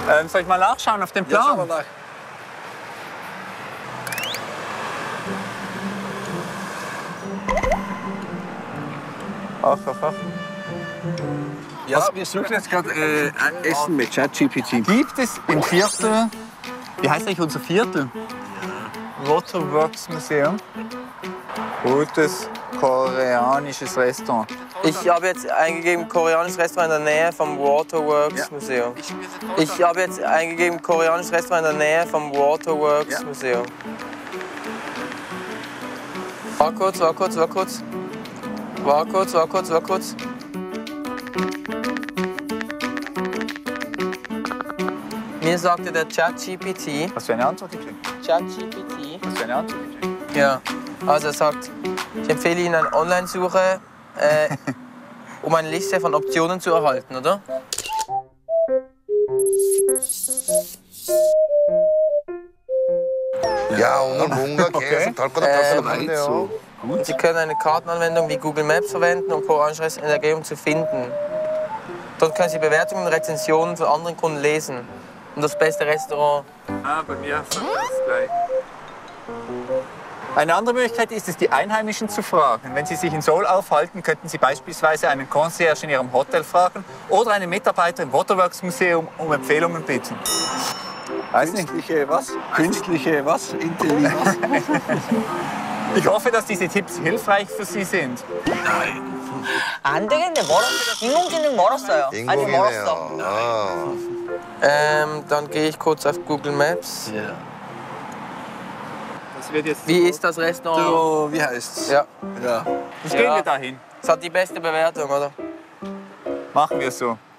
Soll ich mal nachschauen auf den Plan? Ja, schau mal nach. Ach. Ja, wir suchen jetzt gerade Essen mit ChatGPT. Gibt es im Viertel, wie heißt eigentlich unser Viertel? Waterworks Museum. Gutes koreanisches Restaurant. Ich habe jetzt eingegeben koreanisches Restaurant in der Nähe vom Waterworks Museum. Ich habe jetzt eingegeben koreanisches Restaurant in der Nähe vom Waterworks Museum. War kurz. Mir sagte der ChatGPT. Hast du eine Antwort gekriegt? ChatGPT. Hast du eine Antwort gekriegt? Ja, also er sagt, ich empfehle Ihnen eine Online-Suche, um eine Liste von Optionen zu erhalten, oder? 야, 오늘 뭔가 계속 덜 거다 덜 거다 하는데요. Sie können eine Kartenanwendung wie Google Maps verwenden, um koreanische Restaurants in der Gegend zu finden. Dort können Sie Bewertungen und Rezensionen von anderen Kunden lesen, um das beste Restaurant. Bei mir ist das gleich. Eine andere Möglichkeit ist es, die Einheimischen zu fragen. Wenn Sie sich in Seoul aufhalten, könnten Sie beispielsweise einen Concierge in Ihrem Hotel fragen oder einen Mitarbeiter im Waterworks Museum um Empfehlungen bitten. Weiß nicht. Künstliche was? Künstliche was? Intelligenz? Ich hoffe, dass diese Tipps hilfreich für Sie sind. 안 되겠네. 인공지능 멀었어요. 아직 멀었어. 인공이네요. Dann gehe ich kurz auf Google Maps. Ja. Das wird jetzt Wie ist das Restaurant? So, wie heißt's? Ja. Ja. Gehen wir dahin. Es hat die beste Bewertung, oder? Machen wir so.